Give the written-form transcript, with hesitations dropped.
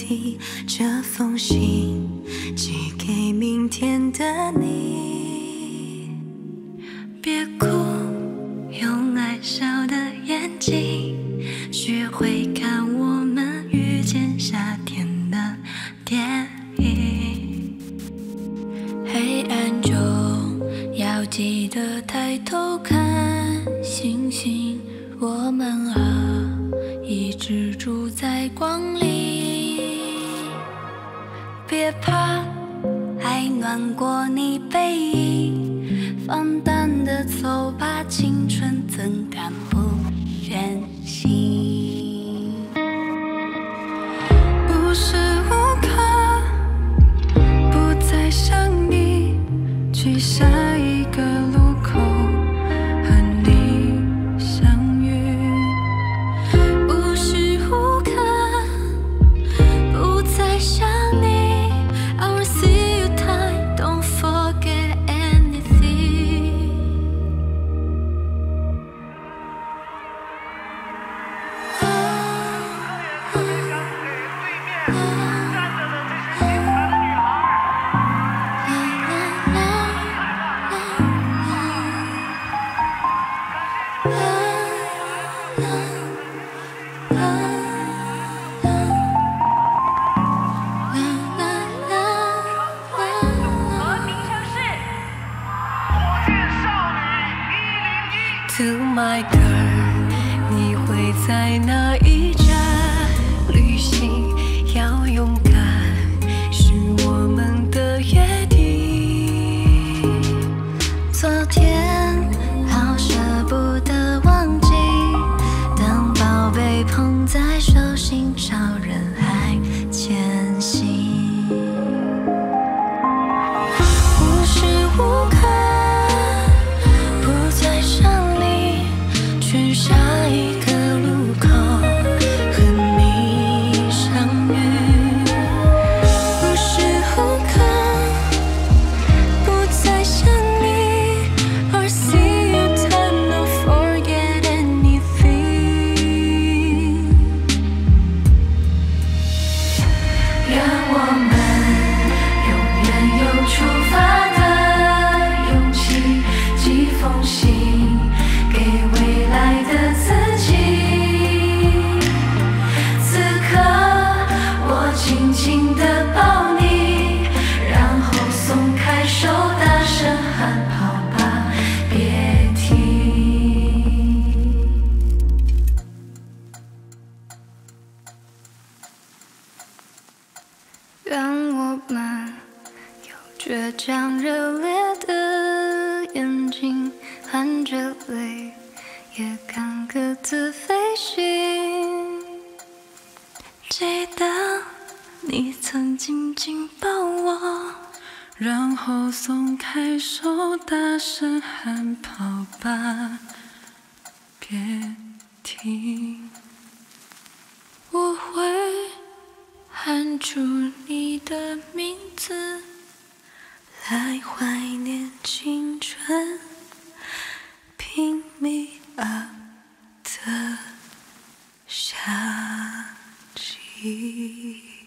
题，这封信寄给明天的你。别哭，用爱笑的眼睛，学会看我们遇见夏天的电影。黑暗中要记得抬头看星星，我们啊，一直住在光里。别怕，爱暖过你背影，放胆的走吧，青春怎敢不任性？无时无刻不再想你，去下一个路口和你相遇。无时无刻不再想你， I will see you tight, don't forget anything。 To my girl， 你会在哪一站旅行？要勇敢，是我们的约定。昨天好舍不得忘记，当宝贝捧在手心朝人海前行。无时无刻不再想你，去下一个路口和你相遇。无时无刻不再想你， or see you time, don't forget anything。 愿我们永远有出发的勇气，寄封信给未来的自己。此刻我轻轻地抱你，然后松开手，大声喊跑吧，别停。愿我们有倔强热烈的眼睛，含着泪也敢各自飞行。记得你曾紧紧抱我，然后松开手，大声喊跑吧，别停。我会喊出你的名字，来怀念青春Pick me up 的夏季。